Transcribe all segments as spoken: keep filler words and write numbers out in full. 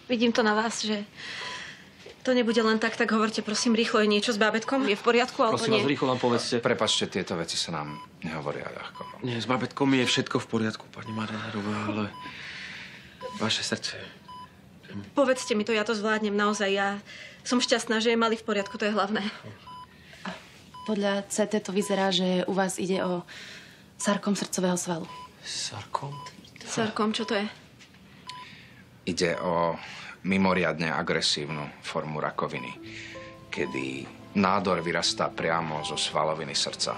Vidím to na vás, že to nebude len tak, tak hovorte prosím rýchlo, je niečo s bábätkom? Je v poriadku, alebo prosím nie? Prosím vás, rýchlo nám povedzte. Prepáčte, tieto veci sa nám nehovoria ľahko. Nie, s bábätkom je všetko v poriadku, pani Marenerová, ale vaše srdce... Povedzte mi to, ja to zvládnem, naozaj. Ja som šťastná, že je malý v poriadku, to je hlavné. A podľa cé té to vyzerá, že u vás ide o sarkom srdcového svalu. Sarkom? Sarkom, čo to je? Ide o mimoriadne agresívnu formu rakoviny, kedy nádor vyrastá priamo zo svaloviny srdca.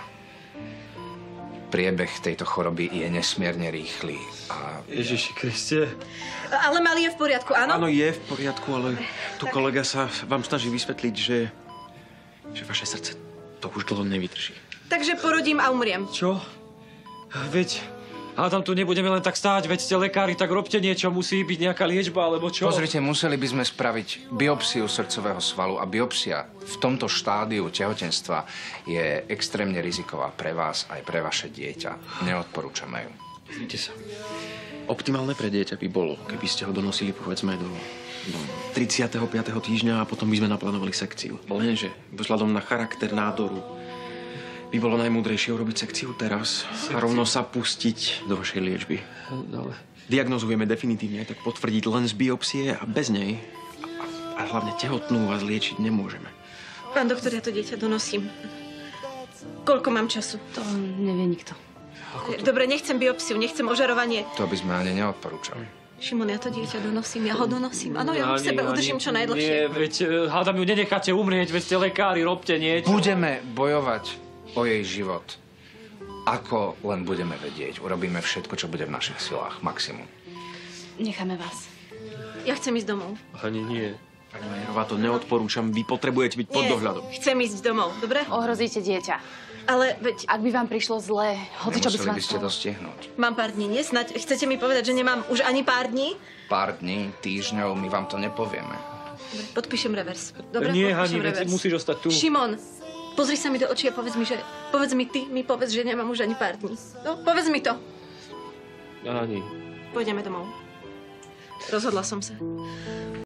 Priebeh tejto choroby je nesmierne rýchly a... Ježiši Kriste. Ale malý je v poriadku, áno? Áno, je v poriadku, ale tu kolega sa vám snaží vysvetliť, že, že vaše srdce to už dlho nevydrží. Takže porodím a umriem. Čo? Veď... Ale tam tu nebudeme len tak stáť, veď ste lekári, tak robte niečo, musí byť nejaká liečba, alebo čo? Pozrite, museli by sme spraviť biopsiu srdcového svalu a biopsia v tomto štádiu tehotenstva je extrémne riziková pre vás aj pre vaše dieťa. Neodporúčame ju. Pozrite sa. Optimálne pre dieťa by bolo, keby ste ho donosili, povedzme, do, do tridsiateho piateho týždňa a potom by sme naplánovali sekciu. Lenže vzhľadom na charakter nádoru by bolo najmúdrejšie urobiť sekciu teraz sekciu? A rovno sa pustiť do vašej liečby. No, ale... Diagnozujeme definitívne, tak potvrdiť len z biopsie a bez nej. A, a hlavne tehotnú vás liečiť nemôžeme. Pán doktor, ja to dieťa donosím. Koľko mám času? To nevie nikto. To... Dobre, nechcem biopsiu, nechcem ožarovanie. To by sme ani neodporúčali. Šimon, ja to dieťa donosím, ja ho donosím. Áno, ja ho v sebe udržím čo najdlhšie. Nie, veď hádam ju nenecháte umrieť, veď ste lekári, robte niečo. Budeme bojovať o jej život. Ako len budeme vedieť. Urobíme všetko, čo bude v našich silách. Maximum. Necháme vás. Ja chcem ísť domov. Ani nie. Pani Majerová, to neodporúčam. Vy potrebujete byť pod dohľadom. Chcem ísť domov, dobre? Ohrozíte dieťa. Ale veď... Ak by vám prišlo zlé, hoci čo by sa vám Nemuseli by ste to stihnúť. Mám pár dní, nie? Snaď chcete mi povedať, že nemám už ani pár dní? Pár dní, týždňov, my vám to nepovieme. Dobre, podpíšem revers. Dobre, nie, podpíšem Hani, revers. musíš ostať tu. Šimon, pozri sa mi do očí a povedz mi, že... Povedz mi ty, mi povedz, že nemám už ani pár dní. No, povedz mi to. Ani. Pôjdeme domov. Rozhodla som sa.